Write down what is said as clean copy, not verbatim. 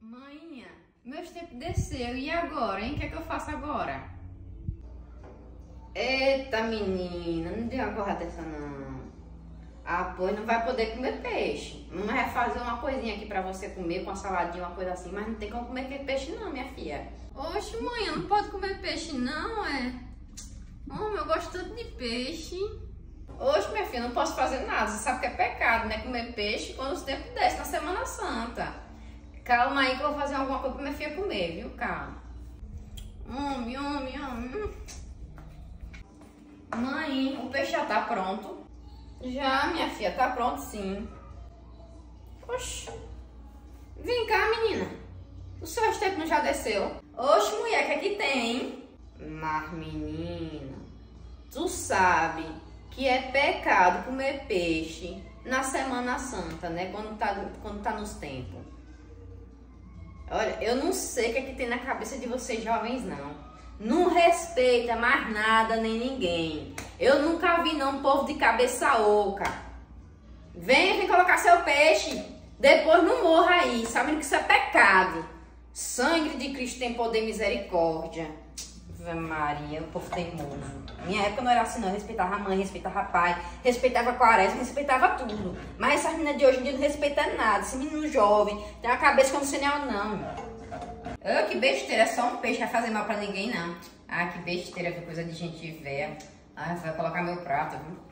Mãinha, meus tempos desceu. E agora, hein? O que é que eu faço agora? Eita, menina, não deu uma corra dessa não. Ah, pois não vai poder comer peixe. Mamãe vai fazer uma coisinha aqui pra você comer, com uma saladinha, uma coisa assim, mas não tem como comer aquele peixe não, minha filha. Oxe, mãe, não pode comer peixe não, é? Eu gosto tanto de peixe. Oxe, minha filha, não posso fazer nada. Você sabe que é pecado, né? Comer peixe quando os tempos descem na Semana Santa. Calma aí que eu vou fazer alguma coisa pra minha filha comer, viu? Calma. Mãe, o peixe já tá pronto. Já, minha filha, tá pronto sim. Oxe. Vem cá, menina. O seu tempo não já desceu? Oxe, mulher, o que é que tem? Mas, menina, tu sabe que é pecado comer peixe na Semana Santa, né? Quando tá nos tempos. Olha, eu não sei o que é que tem na cabeça de vocês jovens, não. Não respeita mais nada nem ninguém. Eu nunca vi, não, um povo de cabeça oca. Vem colocar seu peixe. Depois não morra aí, sabendo que isso é pecado. Sangue de Cristo tem poder e misericórdia. Ave Maria, o povo teimoso. Minha época não era assim, não. Eu respeitava a mãe, respeitava o pai, respeitava a quaresma, respeitava tudo. Mas essas meninas de hoje em dia não respeitam nada. Esse menino jovem tem uma cabeça como se não. Que besteira, é só um peixe, não vai fazer mal pra ninguém, não. Ah, que besteira, que coisa de gente velha. Ah, vai colocar meu prato, viu?